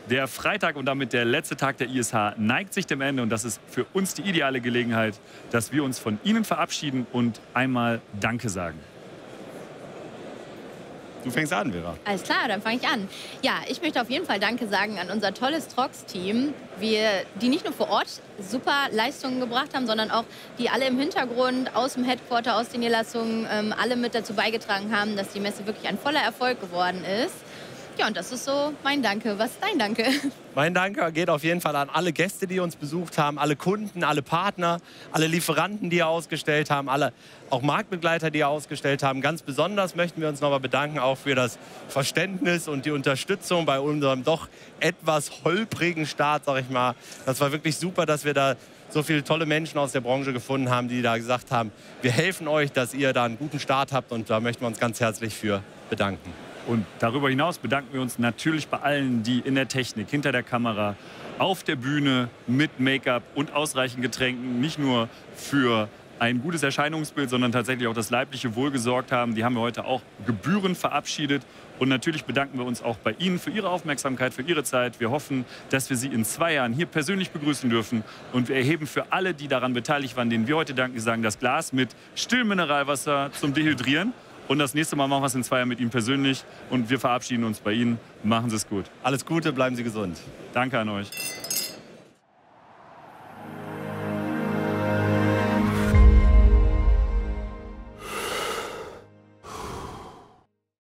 Der Freitag und damit der letzte Tag der ISH neigt sich dem Ende und das ist für uns die ideale Gelegenheit, dass wir uns von Ihnen verabschieden und einmal Danke sagen. Du fängst an, Vera. Alles klar, dann fange ich an. Ja, ich möchte auf jeden Fall Danke sagen an unser tolles Trox-Team, die nicht nur vor Ort super Leistungen gebracht haben, sondern auch die alle im Hintergrund, aus dem Headquarter, aus den Niederlassungen, alle mit dazu beigetragen haben, dass die Messe wirklich ein voller Erfolg geworden ist. Ja, und das ist so mein Danke. Was ist dein Danke? Mein Danke geht auf jeden Fall an alle Gäste, die uns besucht haben, alle Kunden, alle Partner, alle Lieferanten, die ihr ausgestellt haben, alle auch Marktbegleiter, die ihr ausgestellt haben. Ganz besonders möchten wir uns nochmal bedanken auch für das Verständnis und die Unterstützung bei unserem doch etwas holprigen Start, sag ich mal. Das war wirklich super, dass wir da so viele tolle Menschen aus der Branche gefunden haben, die da gesagt haben, wir helfen euch, dass ihr da einen guten Start habt, und da möchten wir uns ganz herzlich für bedanken. Und darüber hinaus bedanken wir uns natürlich bei allen, die in der Technik, hinter der Kamera, auf der Bühne mit Make-up und ausreichend Getränken nicht nur für ein gutes Erscheinungsbild, sondern tatsächlich auch das leibliche Wohl gesorgt haben. Die haben wir heute auch gebührend verabschiedet. Und natürlich bedanken wir uns auch bei Ihnen für Ihre Aufmerksamkeit, für Ihre Zeit. Wir hoffen, dass wir Sie in 2 Jahren hier persönlich begrüßen dürfen. Und wir erheben für alle, die daran beteiligt waren, denen wir heute danken, sagen, das Glas mit Stillmineralwasser zum Dehydrieren. Und das nächste Mal machen wir es in 2 Jahren mit Ihnen persönlich. Und wir verabschieden uns bei Ihnen. Machen Sie es gut. Alles Gute, bleiben Sie gesund. Danke an euch.